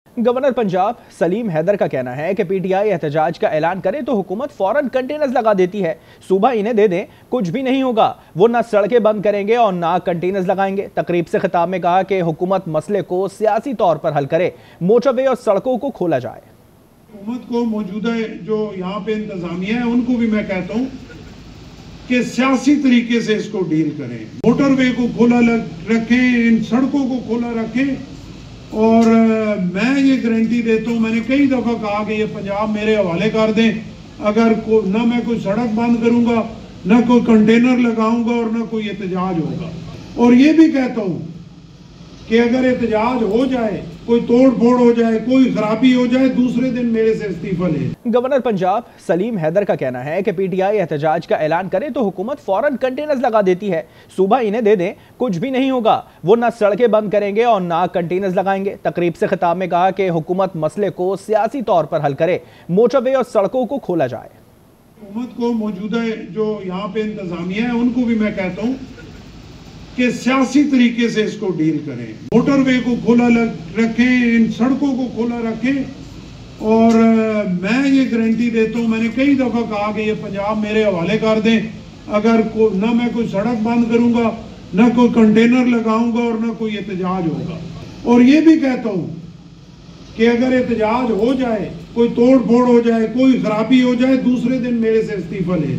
Governor Punjab Salim Haider का कहना है कि पीटीआई एहतजाज का ऐलान करे तो हुकूमत फौरन कंटेनर्स लगा देती है। सूबा इन्हें दे दें, कुछ भी नहीं होगा। वो ना सड़कें बंद करेंगे और ना कंटेनर्स लगाएंगे। तकरीब से खिताब में कहा कि हुकूमत मसले को सियासी तौर पर हल करे, मोटरवे और सड़कों को खोला जाए। हुकूमत को मौजूदा जो यहाँ पे इंतजामिया है उनको भी मैं कहता हूँ कि सियासी तरीके से इसको डील करें, मोटरवे को खोला रखें, इन सड़कों को खोला रखें। और मैं ये गारंटी देता हूँ, मैंने कई दफ़ा कहा कि ये पंजाब मेरे हवाले कर दें। अगर ना मैं कोई सड़क बंद करूँगा, ना कोई कंटेनर लगाऊंगा और ना कोई एहतजाज होगा। और ये भी कहता हूँ कि अगर एहतजाज हो जाए, कोई तोड़ फोड़ हो जाए, कोई खराबी हो जाए, दूसरे दिन मेरे से इस्तीफा ले। गवर्नर पंजाब सलीम हैदर का कहना है कि पीटीआई एहतजाज का ऐलान करे तो हुकूमत फौरन कंटेनर्स लगा देती है। सूबा इन्हें दे दें, कुछ भी नहीं होगा। वो ना सड़कें बंद करेंगे और ना कंटेनर्स लगाएंगे। तकरीब से खिताब में कहा कि हुकूमत मसले को सियासी तौर पर हल करे, मोटरवे और सड़कों को खोला जाए। हुकूमत को मौजूदा जो यहाँ पे इंतजामिया है उनको भी मैं कहता हूँ कि सियासी तरीके से इसको डील करें, मोटरवे को खोला रखें, इन सड़कों को खोला रखें। और मैं ये गारंटी देता हूँ, मैंने कई दफ़ा कहा कि ये पंजाब मेरे हवाले कर दें। अगर ना मैं कोई सड़क बंद करूँगा, ना कोई कंटेनर लगाऊंगा और ना कोई एहतजाज होगा। और ये भी कहता हूँ कि अगर एहतजाज हो जाए, कोई तोड़ फोड़ हो जाए, कोई खराबी हो जाए, दूसरे दिन मेरे से इस्तीफा ले।